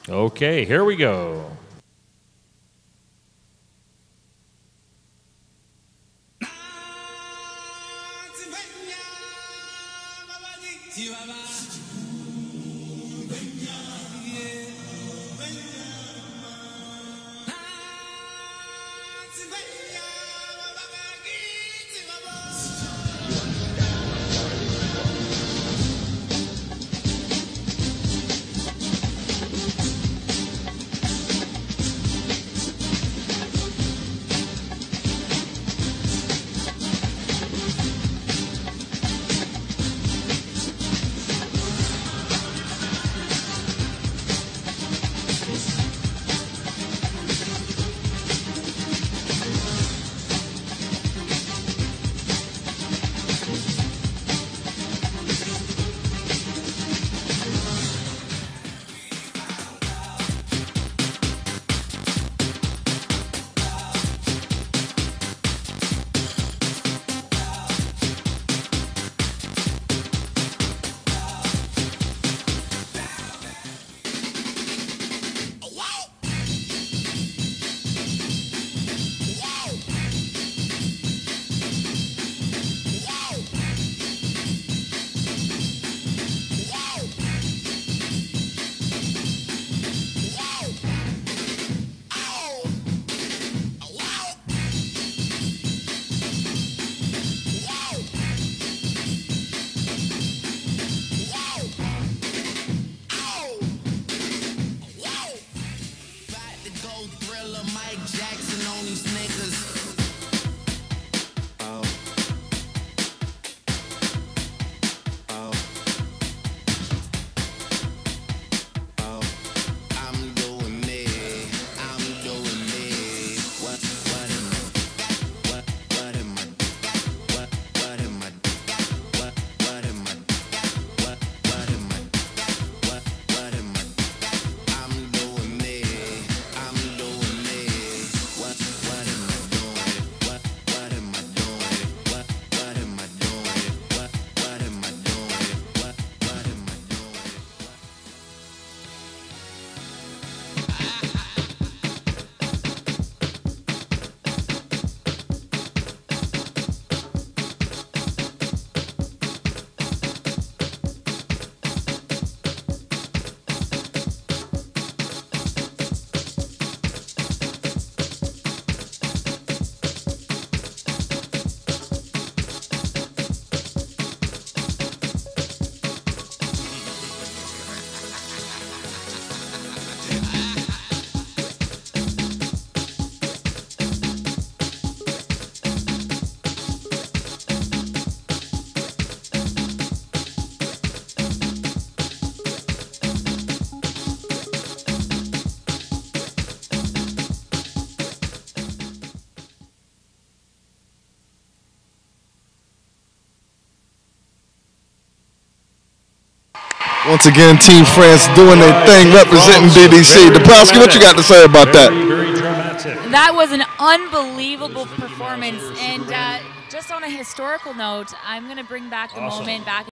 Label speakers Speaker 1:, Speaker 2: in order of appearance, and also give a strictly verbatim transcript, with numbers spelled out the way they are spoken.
Speaker 1: Okay, here we go.
Speaker 2: Once again, Team France doing their thing, representing D D C. Dabrowski, what you got to say about that?
Speaker 3: That was an unbelievable performance. And uh, just on a historical note, I'm going to bring back the moment back